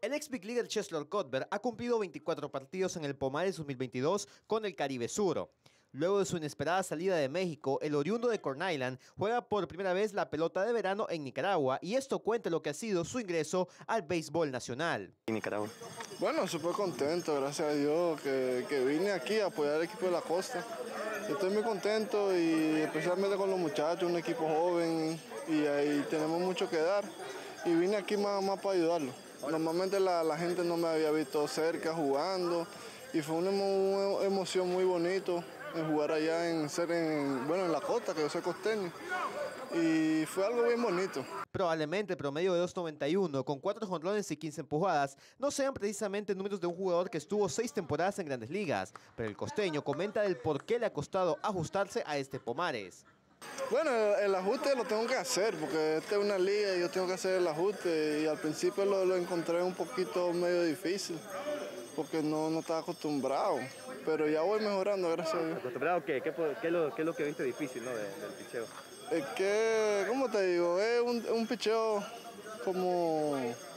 El ex Big Leaguer Cheslor Cuthbert ha cumplido 24 partidos en el Pomares 2022 con el Caribe Sur. Luego de su inesperada salida de México, el oriundo de Corn Island juega por primera vez la pelota de verano en Nicaragua, y esto cuenta lo que ha sido su ingreso al béisbol nacional. Nicaragua. Bueno, súper contento, gracias a Dios, que vine aquí a apoyar al equipo de la costa. Estoy muy contento y especialmente con los muchachos, un equipo joven y ahí tenemos mucho que dar. Y vine aquí más para ayudarlos. Normalmente la gente no me había visto cerca jugando y fue una emoción muy bonito en jugar allá en la costa, que yo soy costeño, y fue algo bien bonito. Probablemente el promedio de 2.91 con 4 jonrones y 15 empujadas no sean precisamente números de un jugador que estuvo 6 temporadas en Grandes Ligas, pero el costeño comenta del por qué le ha costado ajustarse a este Pomares. Bueno, el ajuste lo tengo que hacer porque esta es una liga y yo tengo que hacer el ajuste, y al principio lo encontré un poquito medio difícil porque no estaba acostumbrado, pero ya voy mejorando, gracias a Dios. ¿Acostumbrado qué? ¿Qué es lo que viste difícil, ¿no? del picheo? Es que, ¿cómo te digo? Es un picheo como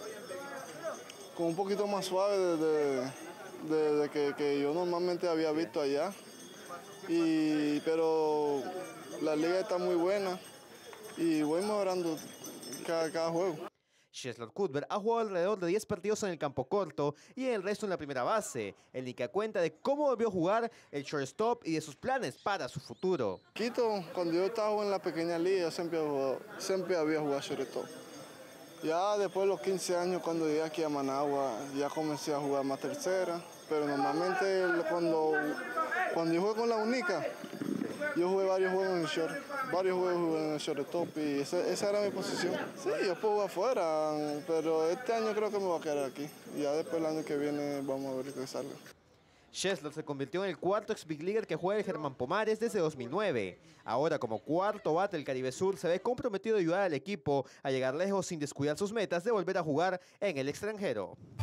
un poquito más suave de que yo normalmente había visto allá. Pero la liga está muy buena y voy mejorando cada juego. Cheslor Cuthbert ha jugado alrededor de 10 partidos en el campo corto y el resto en la primera base. El Nica cuenta de cómo volvió a jugar el shortstop y de sus planes para su futuro. Quito, cuando yo estaba en la pequeña liga, siempre había jugado shortstop. Ya después de los 15 años, cuando llegué aquí a Managua, ya comencé a jugar más tercera, pero normalmente cuando yo jugué con la Única, yo jugué varios juegos en el shortstop y esa era mi posición. Sí, yo puedo jugar afuera, pero este año creo que me voy a quedar aquí. Y ya después el año que viene vamos a ver qué salga. Cheslor se convirtió en el cuarto ex Big Leaguer que juega el Germán Pomares desde 2009. Ahora, como cuarto bate del Caribe Sur, se ve comprometido a ayudar al equipo a llegar lejos sin descuidar sus metas de volver a jugar en el extranjero.